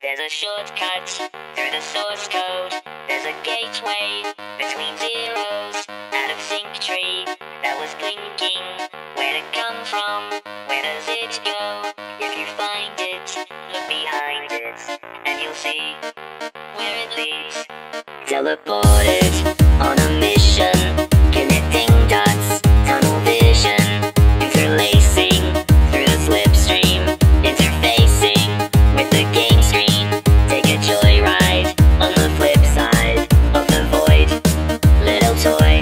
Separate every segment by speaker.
Speaker 1: There's a shortcut through the source code. There's a gateway between zeros out of sync tree that was blinking. Where'd it come from? Where does it go? If you find it, look behind it, and you'll see where it leads. Teleported on a mission, connecting dots, tunnel vision, interlacing through the slipstream, interfacing with the game screen. Take a joyride on the flip side of the void, little toy.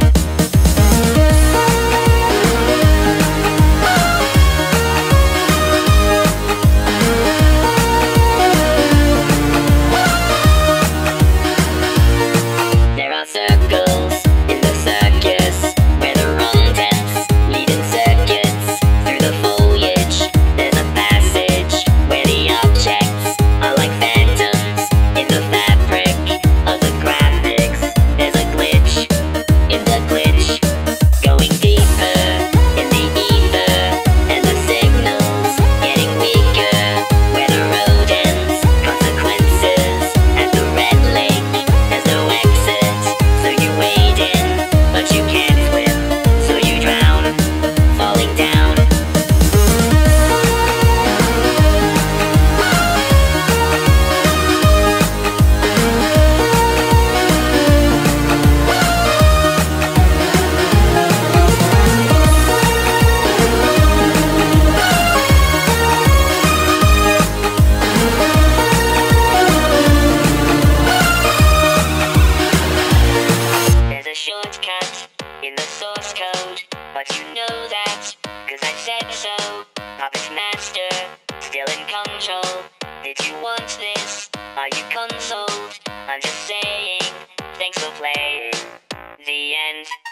Speaker 1: There are circles in the circus where the wrong dents lead in circuits through the foliage. There's a passage where the objects are like phantoms in the fabric of the graphics. There's a glitch in the glitch, going deeper in the ether, and the signals getting weaker where the road ends. Consequences at the red lake. There's no exit, so you wade in, but you can't swim, so you drown, falling down. There's a shortcut in the source code, but you know that, 'cause I said so. Puppet master, still in control. Did you want this? Are you consoled? I'm just saying, thanks for playing. The end.